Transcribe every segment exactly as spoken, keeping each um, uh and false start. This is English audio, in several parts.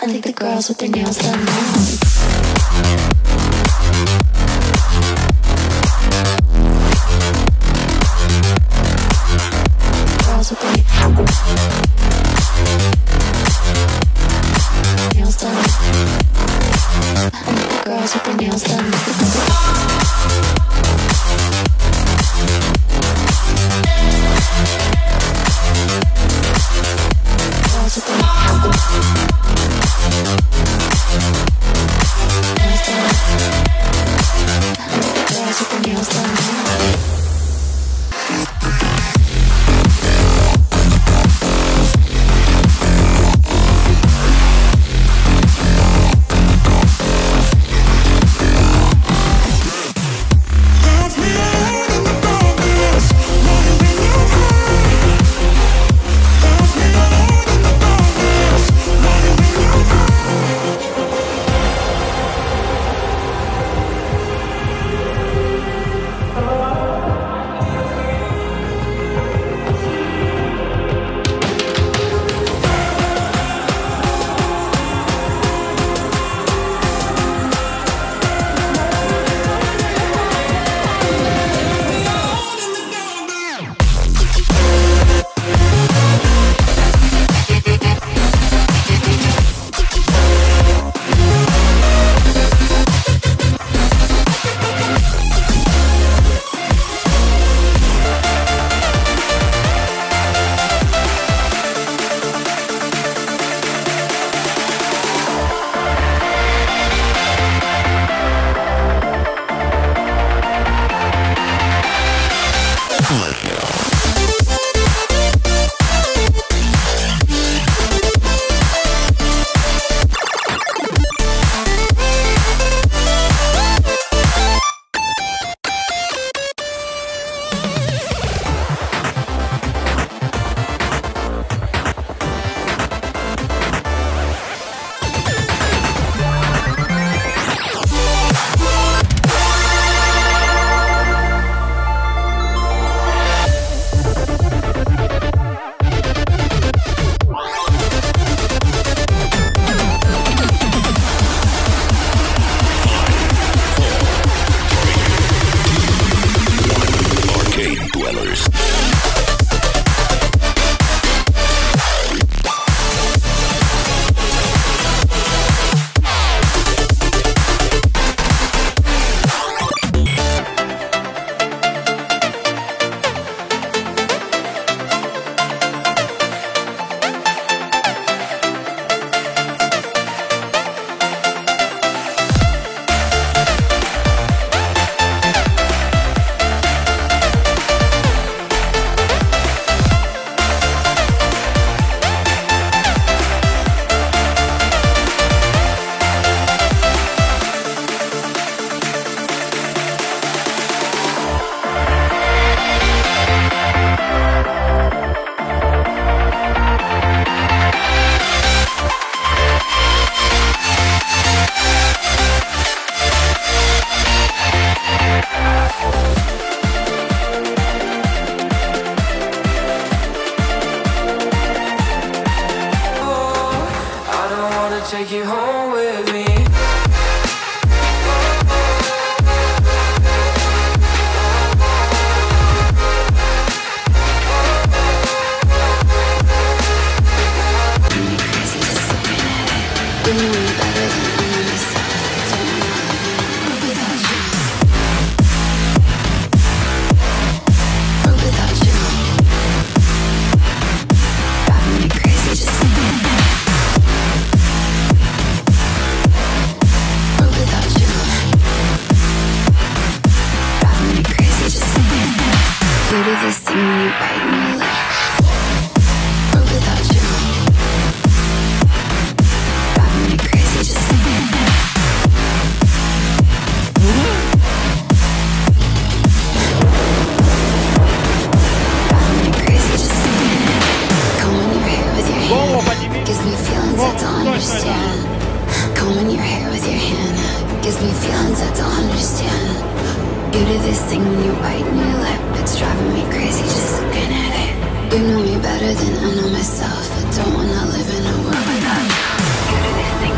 think the girls with their nails done now. Girls with their nails done. I think the girls with their nails done. Girls with their nails done. I think the girls with their nails done. Take you home with me. This thing when you bite me like broke without you, driving me crazy just thinking that. Driving me crazy just thinking that. Combing your hair with your hand gives me feelings I don't understand. Combing your hair with your hand gives me feelings I don't understand. You do this thing when you bite my lip, it's driving me crazy just looking at it. You know me better than I know myself, I don't wanna live in a world without you. You do this thing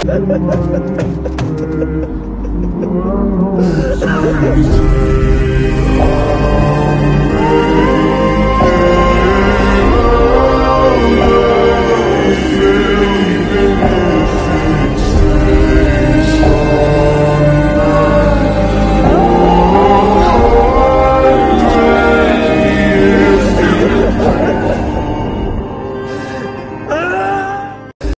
Ha ha ha!